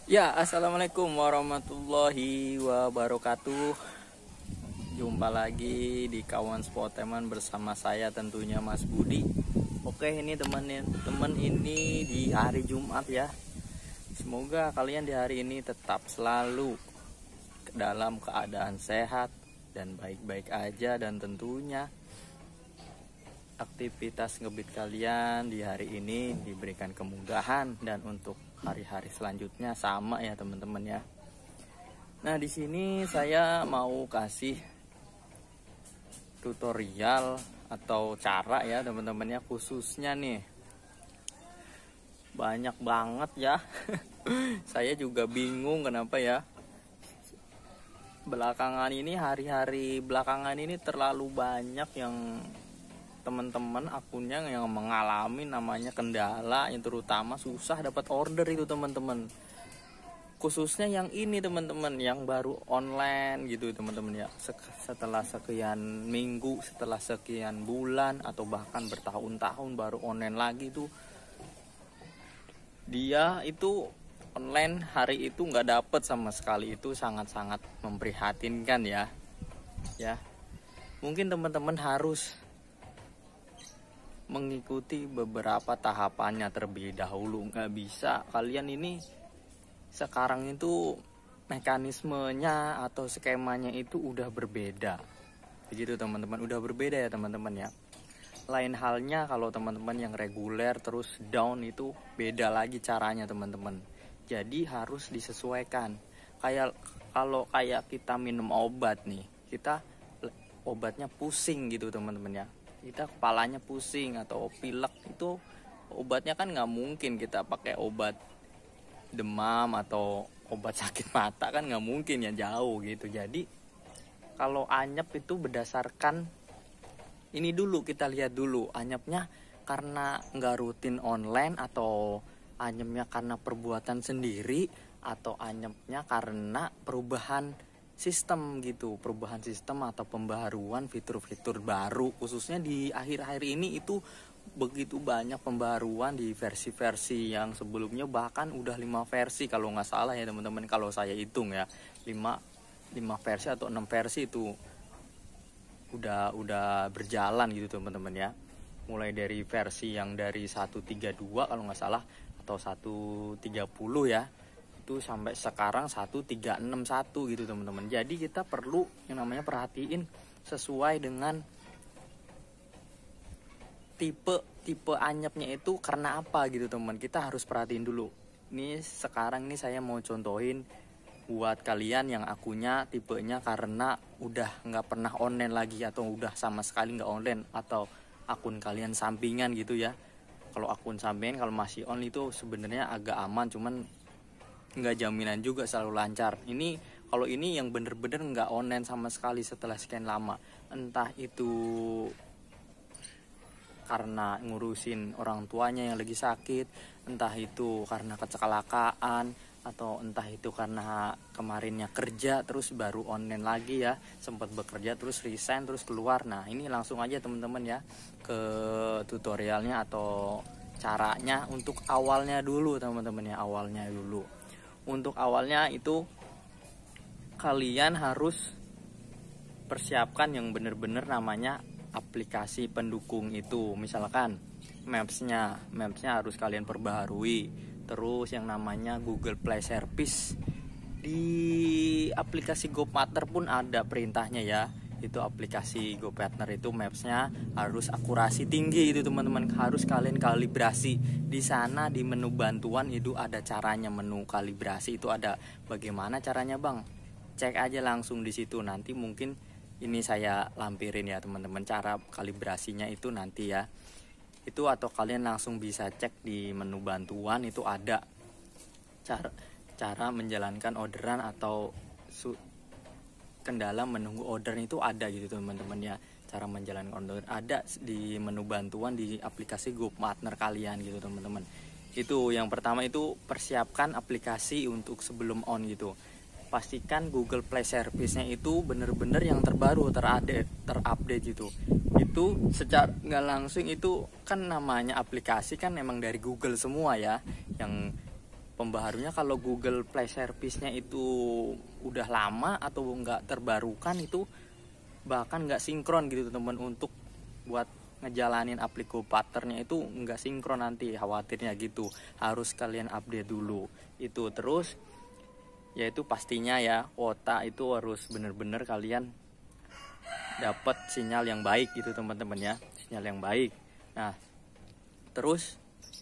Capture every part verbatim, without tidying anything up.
Ya, assalamualaikum warahmatullahi wabarakatuh. Jumpa lagi di Kawan Sporteman bersama saya tentunya Mas Budi. Oke, ini teman-teman ini di hari Jumat ya. Semoga kalian di hari ini tetap selalu dalam keadaan sehat dan baik-baik aja, dan tentunya aktivitas ngebit kalian di hari ini diberikan kemudahan, dan untuk hari-hari selanjutnya sama ya teman-teman ya. Nah, di sini saya mau kasih tutorial atau cara ya teman-teman ya, khususnya nih banyak banget ya. Saya juga bingung kenapa ya. Belakangan ini, hari-hari belakangan ini terlalu banyak yang teman-teman akunnya yang mengalami namanya kendala, yang terutama susah dapat order itu teman-teman. Khususnya yang ini teman-teman, yang baru online gitu teman-teman ya. Setelah sekian minggu, setelah sekian bulan atau bahkan bertahun-tahun baru online lagi tuh. Dia itu online hari itu nggak dapet sama sekali, itu sangat-sangat memprihatinkan ya. Ya, mungkin teman-teman harus mengikuti beberapa tahapannya terlebih dahulu. Nggak bisa kalian ini sekarang itu mekanismenya atau skemanya itu udah berbeda. Begitu teman-teman, udah berbeda ya teman-teman ya. Lain halnya kalau teman-teman yang reguler terus down, itu beda lagi caranya teman-teman. Jadi harus disesuaikan. Kayak kalau kayak kita minum obat nih, kita obatnya pusing gitu teman-teman ya. Kita kepalanya pusing atau pilek, itu obatnya kan nggak mungkin kita pakai obat demam atau obat sakit mata, kan nggak mungkin ya, jauh gitu. Jadi kalau anyep itu berdasarkan ini dulu, kita lihat dulu anyepnya karena nggak rutin online, atau anyepnya karena perbuatan sendiri, atau anyepnya karena perubahan sistem gitu, perubahan sistem atau pembaharuan fitur-fitur baru. Khususnya di akhir-akhir ini itu begitu banyak pembaruan di versi-versi yang sebelumnya, bahkan udah lima versi kalau nggak salah ya teman-teman. Kalau saya hitung ya, lima lima versi atau enam versi itu udah udah berjalan gitu teman-teman ya. Mulai dari versi yang dari seratus tiga puluh dua kalau nggak salah, atau seratus tiga puluh ya, itu sampai sekarang seratus tiga puluh enam satu gitu teman-teman. Jadi kita perlu yang namanya perhatiin sesuai dengan tipe tipe anyepnya itu karena apa gitu teman. Kita harus perhatiin dulu. Ini sekarang nih saya mau contohin buat kalian yang akunnya tipenya karena udah nggak pernah online lagi, atau udah sama sekali nggak online, atau akun kalian sampingan gitu ya. Kalau akun sampingan kalau masih on itu sebenarnya agak aman, cuman nggak jaminan juga selalu lancar. Ini kalau ini yang bener-bener nggak online sama sekali setelah sekian lama, entah itu karena ngurusin orang tuanya yang lagi sakit, entah itu karena kecelakaan, atau entah itu karena kemarinnya kerja terus baru online lagi ya, sempat bekerja terus resign terus keluar. Nah, ini langsung aja teman-teman ya ke tutorialnya atau caranya. Untuk awalnya dulu teman-teman ya, awalnya dulu. Untuk awalnya itu kalian harus persiapkan yang bener-bener namanya aplikasi pendukung itu. Misalkan Maps-nya, Maps-nya harus kalian perbaharui. Terus yang namanya Google Play Service, di aplikasi GoPartner pun ada perintahnya ya. Itu aplikasi GoPartner itu Maps-nya harus akurasi tinggi itu teman-teman, harus kalian kalibrasi. Di sana di menu bantuan itu ada caranya, menu kalibrasi itu ada. Bagaimana caranya Bang? Cek aja langsung di situ. Nanti mungkin ini saya lampirin ya teman-teman, cara kalibrasinya itu nanti ya. Itu atau kalian langsung bisa cek di menu bantuan, itu ada cara cara menjalankan orderan atau su, kendala menunggu order itu ada gitu teman-teman ya. Cara menjalankan order ada di menu bantuan di aplikasi GoPartner kalian gitu teman-teman. Itu yang pertama, itu persiapkan aplikasi untuk sebelum on gitu. Pastikan Google Play Service-nya itu bener-bener yang terbaru, terupdate, terupdate gitu. Itu secara nggak langsung itu kan namanya aplikasi kan emang dari Google semua ya, yang pembaharunya kalau Google Play Service-nya itu udah lama atau nggak terbarukan, itu bahkan nggak sinkron gitu teman, untuk buat ngejalanin apliko partnernya itu nggak sinkron nanti, khawatirnya gitu. Harus kalian update dulu itu. Terus yaitu pastinya ya, kuota itu harus bener-bener kalian dapat sinyal yang baik gitu teman-teman ya, sinyal yang baik. Nah terus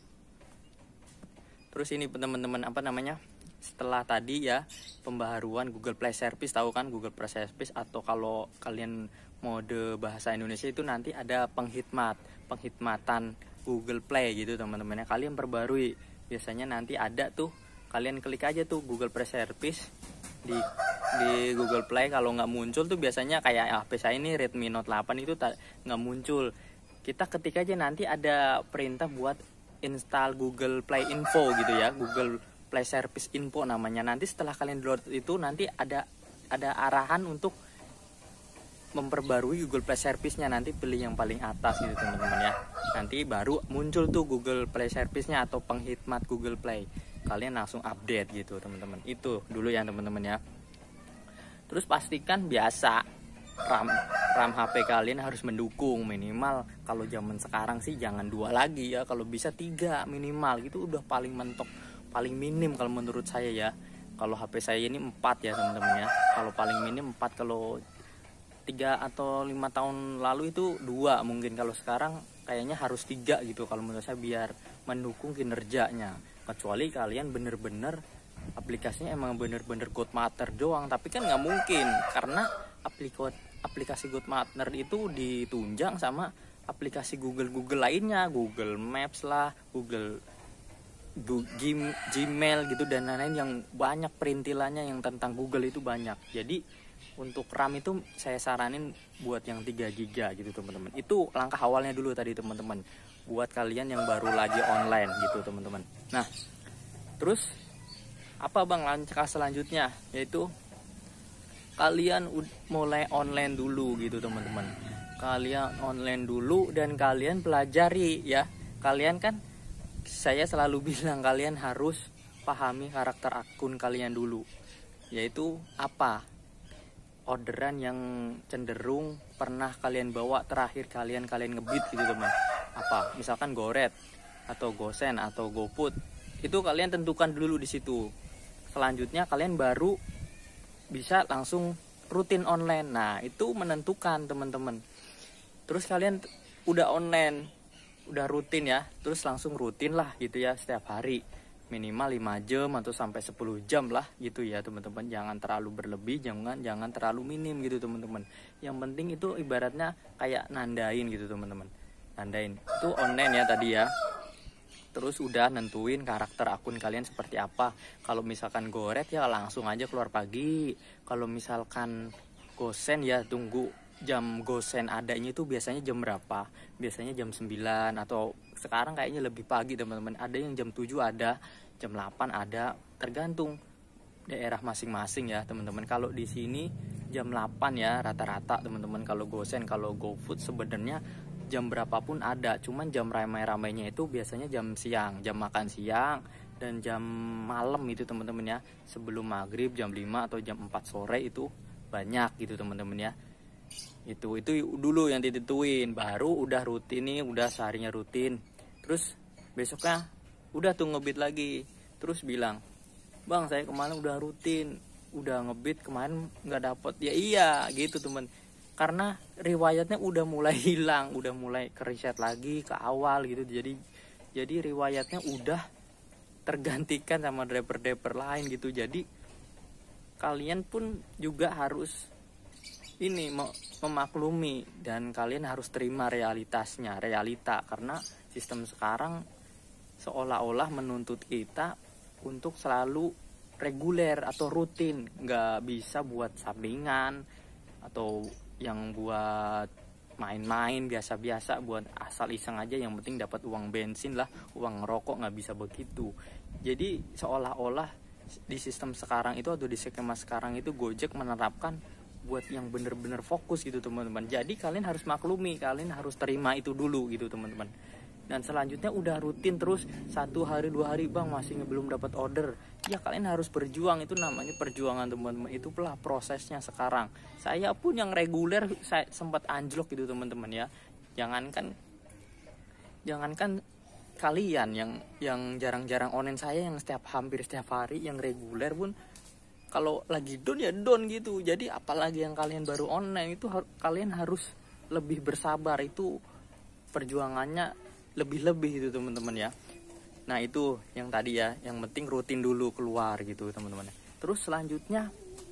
terus ini teman-teman, apa namanya, setelah tadi ya pembaharuan Google Play Service, tahu kan Google Play Service, atau kalau kalian mode bahasa Indonesia itu nanti ada penghikmat penghikmatan Google Play gitu teman-teman ya, kalian perbarui. Biasanya nanti ada tuh, kalian klik aja tuh Google Play Service di di Google Play. Kalau nggak muncul tuh biasanya kayak H P saya ini Redmi Note delapan itu nggak muncul. Kita ketik aja, nanti ada perintah buat install Google Play Info gitu ya, Google Play Service Info namanya. Nanti setelah kalian download itu nanti ada ada arahan untuk memperbarui Google Play Service-nya. Nanti pilih yang paling atas gitu teman-teman ya. Nanti baru muncul tuh Google Play Service-nya atau penghikmat Google Play. Kalian langsung update gitu teman-teman. Itu dulu ya teman-teman ya. Terus pastikan biasa RAM RAM H P kalian harus mendukung, minimal kalau zaman sekarang sih jangan dua lagi ya, kalau bisa tiga minimal gitu udah paling mentok, paling minim kalau menurut saya ya. Kalau H P saya ini empat ya teman-teman ya, kalau paling minim empat. Kalau tiga atau lima tahun lalu itu dua mungkin, kalau sekarang kayaknya harus tiga gitu kalau menurut saya, biar mendukung kinerjanya. Kecuali kalian bener-bener aplikasinya emang bener-bener Godmother doang, tapi kan nggak mungkin karena aplikasi aplikasi Godmother itu ditunjang sama aplikasi Google Google lainnya, Google Maps lah, Google Gmail gitu dan lain-lain, yang banyak perintilannya yang tentang Google itu banyak. Jadi untuk RAM itu saya saranin buat yang tiga giga gitu teman-teman. Itu langkah awalnya dulu tadi teman-teman, buat kalian yang baru lagi online gitu teman-teman. Nah terus apa bang langkah selanjutnya, yaitu kalian mulai online dulu gitu teman-teman. Kalian online dulu dan kalian pelajari ya. Kalian kan, saya selalu bilang kalian harus pahami karakter akun kalian dulu, yaitu apa orderan yang cenderung pernah kalian bawa terakhir kalian kalian ngebit gitu teman. Apa misalkan Goret atau Gosen atau GoFood, itu kalian tentukan dulu di situ. Selanjutnya kalian baru bisa langsung rutin online. Nah itu menentukan teman-teman. Terus kalian udah online, udah rutin ya, terus langsung rutin lah gitu ya setiap hari, minimal lima jam atau sampai sepuluh jam lah gitu ya teman-teman. Jangan terlalu berlebih, jangan jangan terlalu minim gitu teman-teman. Yang penting itu ibaratnya kayak nandain gitu teman-teman. Nandain itu online ya tadi ya. Terus udah nentuin karakter akun kalian seperti apa. Kalau misalkan Goret ya langsung aja keluar pagi. Kalau misalkan Gosen ya tunggu jam Gosen adanya itu biasanya jam berapa? Biasanya jam sembilan, atau sekarang kayaknya lebih pagi teman-teman. Ada yang jam tujuh ada, jam delapan ada, tergantung daerah masing-masing ya teman-teman. Kalau di sini jam delapan ya rata-rata teman-teman kalau Gosen. Kalau GoFood sebenarnya jam berapapun ada, cuman jam ramai-ramainya itu biasanya jam siang, jam makan siang, dan jam malam itu teman-teman ya. Sebelum maghrib jam lima atau jam empat sore itu banyak gitu teman-teman ya. Itu itu dulu yang ditentuin, baru udah rutin nih, udah seharinya rutin. Terus besoknya udah tuh ngebit lagi. Terus bilang, "Bang, saya kemarin udah rutin, udah ngebit, kemarin nggak dapet." Ya iya gitu teman. Karena riwayatnya udah mulai hilang, udah mulai keriset lagi ke awal gitu. Jadi jadi riwayatnya udah tergantikan sama driver-driver lain gitu. Jadi kalian pun juga harus ini memaklumi, dan kalian harus terima realitasnya, realita. Karena sistem sekarang seolah-olah menuntut kita untuk selalu reguler atau rutin, nggak bisa buat sampingan atau yang buat main-main biasa-biasa, buat asal iseng aja yang penting dapat uang bensin lah, uang ngerokok. Nggak bisa begitu. Jadi seolah-olah di sistem sekarang itu atau di skema sekarang itu Gojek menerapkan buat yang bener-bener fokus gitu teman-teman. Jadi kalian harus maklumi, kalian harus terima itu dulu gitu teman-teman. Dan selanjutnya udah rutin terus satu hari dua hari bang masih belum dapat order, ya kalian harus berjuang. Itu namanya perjuangan teman-teman, itu lah prosesnya sekarang. Saya pun yang reguler saya sempat anjlok gitu teman-teman ya. Jangankan jangankan kalian yang yang jarang-jarang online, saya yang setiap hampir setiap hari yang reguler pun kalau lagi down ya down gitu. Jadi apalagi yang kalian baru online itu har- kalian harus lebih bersabar, itu perjuangannya lebih-lebih itu teman-teman ya. Nah itu yang tadi ya, yang penting rutin dulu keluar gitu teman-teman. Terus selanjutnya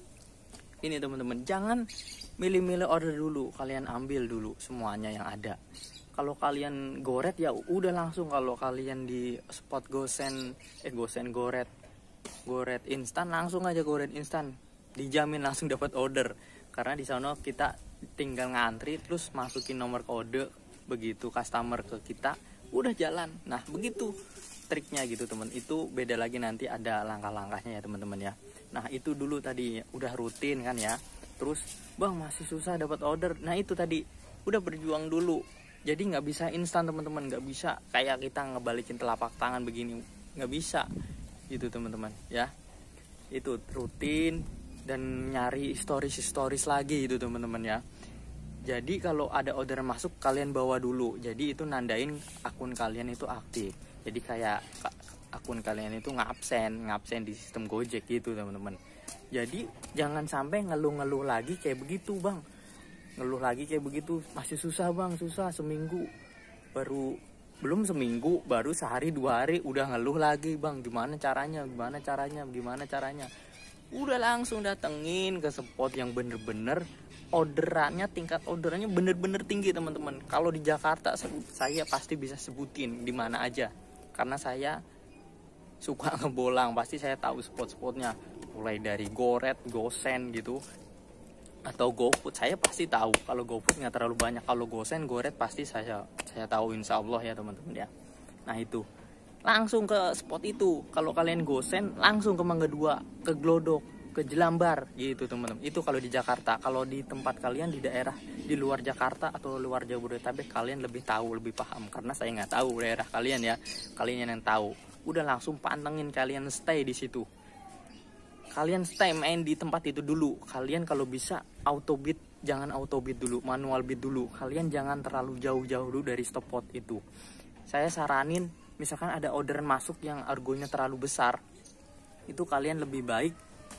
ini teman-teman, jangan milih-milih order dulu, kalian ambil dulu semuanya yang ada. Kalau kalian goret ya udah langsung, kalau kalian di spot gosen eh gosen goret goret instan langsung aja goret instan, dijamin langsung dapat order. Karena di sana kita tinggal ngantri terus masukin nomor kode, begitu customer ke kita udah jalan. Nah begitu triknya gitu teman. Itu beda lagi nanti ada langkah-langkahnya ya teman-teman ya. Nah itu dulu tadi udah rutin kan ya. Terus bang masih susah dapat order, nah itu tadi udah berjuang dulu. Jadi nggak bisa instan teman-teman, nggak bisa kayak kita ngebalikin telapak tangan begini, nggak bisa gitu teman-teman ya. Itu rutin dan nyari stories stories lagi gitu teman-teman ya. Jadi kalau ada orderan masuk kalian bawa dulu, jadi itu nandain akun kalian itu aktif. Jadi kayak akun kalian itu ngabsen ngabsen di sistem Gojek gitu teman-teman. Jadi jangan sampai ngeluh-ngeluh lagi kayak begitu bang, ngeluh lagi kayak begitu masih susah bang, susah seminggu baru belum seminggu baru sehari dua hari udah ngeluh lagi bang, gimana caranya gimana caranya gimana caranya. Udah langsung datengin ke spot yang bener-bener orderannya, tingkat orderannya bener-bener tinggi teman-teman. Kalau di Jakarta saya pasti bisa sebutin di mana aja, karena saya suka ngebolang, pasti saya tahu spot-spotnya, mulai dari Goret, Gosen gitu, atau GoFood saya pasti tahu. Kalau GoFood nggak terlalu banyak, kalau Gosen, Goret pasti saya saya tahu insya Allah ya teman-teman ya. Nah itu langsung ke spot itu. Kalau kalian Gosen langsung ke Mangga dua, ke Glodok, ke Jelambar gitu teman-teman. Itu kalau di Jakarta. Kalau di tempat kalian di daerah di luar Jakarta atau luar Jabodetabek, kalian lebih tahu, lebih paham, karena saya nggak tahu daerah kalian ya, kalian yang tahu. Udah langsung pantengin, kalian stay di situ, kalian stay main di tempat itu dulu. Kalian kalau bisa auto bid, jangan auto bid dulu, manual bid dulu. Kalian jangan terlalu jauh-jauh dulu dari stop pot itu. Saya saranin misalkan ada orderan masuk yang argonya terlalu besar, itu kalian lebih baik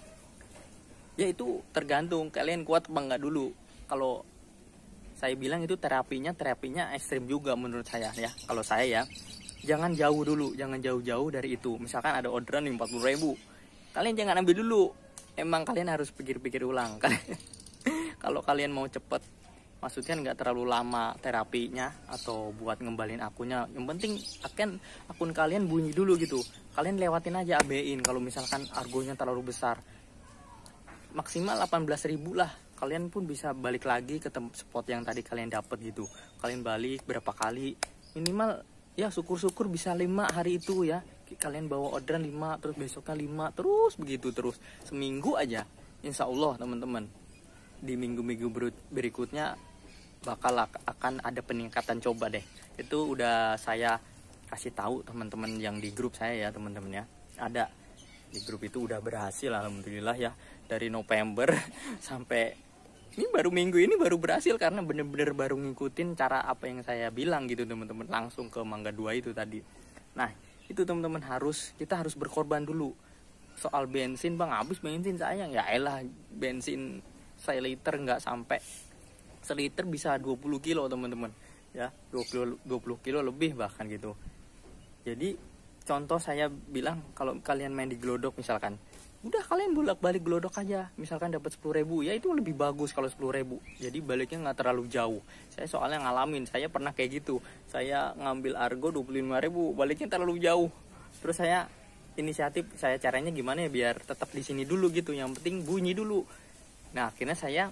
ya, itu tergantung kalian kuat apa enggak dulu. Kalau saya bilang itu terapinya terapinya ekstrim juga menurut saya ya. Kalau saya ya, jangan jauh dulu, jangan jauh-jauh dari itu. Misalkan ada orderan empat puluh ribu, kalian jangan ambil dulu. Emang kalian harus pikir-pikir ulang. Kalau kalian mau cepet, maksudnya nggak terlalu lama terapinya atau buat ngembalin akunnya, yang penting akan akun kalian bunyi dulu gitu. Kalian lewatin aja, A B-in kalau misalkan argonya terlalu besar. Maksimal delapan belas ribu lah, kalian pun bisa balik lagi ke tempat spot yang tadi kalian dapat gitu. Kalian balik berapa kali, minimal ya syukur-syukur bisa lima hari itu ya. Kalian bawa orderan lima, terus besoknya lima, terus begitu terus seminggu aja. Insya Allah teman-teman, di minggu-minggu berikutnya bakal akan ada peningkatan, coba deh. Itu udah saya kasih tahu teman-teman yang di grup saya ya teman-teman ya. Ada di grup itu udah berhasil alhamdulillah ya. Dari November sampai ini baru minggu ini baru berhasil, karena bener-bener baru ngikutin cara apa yang saya bilang gitu teman-teman, langsung ke Mangga dua itu tadi. Nah itu teman-teman, harus kita harus berkorban dulu. Soal bensin bang, habis bensin sayang ya elah, bensin seliter nggak sampai seliter bisa dua puluh kilo teman-teman ya, dua puluh kilo lebih bahkan gitu. Jadi contoh saya bilang, kalau kalian main di Glodok misalkan, udah kalian bolak-balik Glodok aja, misalkan dapat sepuluh ribu ya, itu lebih bagus kalau sepuluh ribu, jadi baliknya nggak terlalu jauh. Saya soalnya ngalamin, saya pernah kayak gitu, saya ngambil argo dua puluh lima ribu, baliknya terlalu jauh. Terus saya inisiatif, saya caranya gimana ya biar tetap di sini dulu gitu, yang penting bunyi dulu. Nah akhirnya saya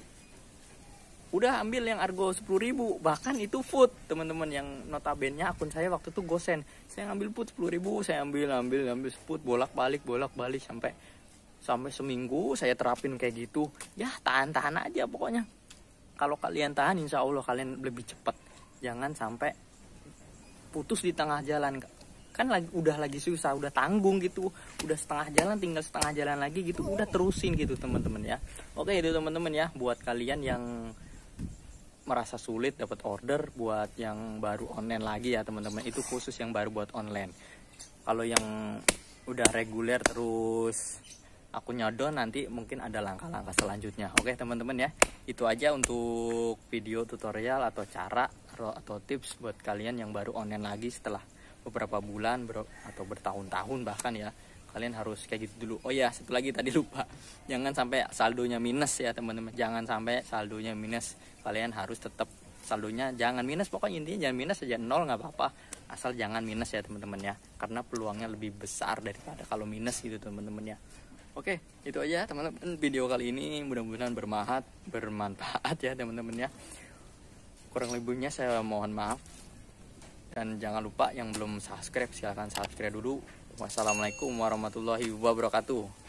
udah ambil yang argo sepuluh ribu, bahkan itu food teman-teman, yang notabene akun saya waktu itu Gosen, saya ngambil food sepuluh ribu, saya ambil ambil ambil food bolak-balik bolak-balik sampai sampai seminggu saya terapin kayak gitu ya. Tahan-tahan aja pokoknya. Kalau kalian tahan insya Allah kalian lebih cepat. Jangan sampai putus di tengah jalan, kan lagi udah lagi susah, udah tanggung gitu, udah setengah jalan, tinggal setengah jalan lagi gitu, udah terusin gitu teman-teman ya. Oke itu teman-teman ya, buat kalian yang merasa sulit dapat order, buat yang baru online lagi ya teman-teman, itu khusus yang baru buat online. Kalau yang udah reguler terus akunnya down, nanti mungkin ada langkah-langkah selanjutnya. Oke teman-teman ya, itu aja untuk video tutorial atau cara atau tips buat kalian yang baru online lagi setelah beberapa bulan ber atau bertahun-tahun bahkan ya. Kalian harus kayak gitu dulu. Oh ya, satu lagi tadi lupa, jangan sampai saldonya minus ya teman-teman, jangan sampai saldonya minus. Kalian harus tetap saldonya jangan minus, pokoknya intinya jangan minus aja, nol nggak apa-apa, asal jangan minus ya teman-teman ya, karena peluangnya lebih besar daripada kalau minus gitu teman-teman ya. Oke, itu aja teman-teman video kali ini, mudah-mudahan bermanfaat bermanfaat ya teman-teman ya. Kurang lebihnya saya mohon maaf. Dan jangan lupa yang belum subscribe silahkan subscribe dulu. Wassalamualaikum warahmatullahi wabarakatuh.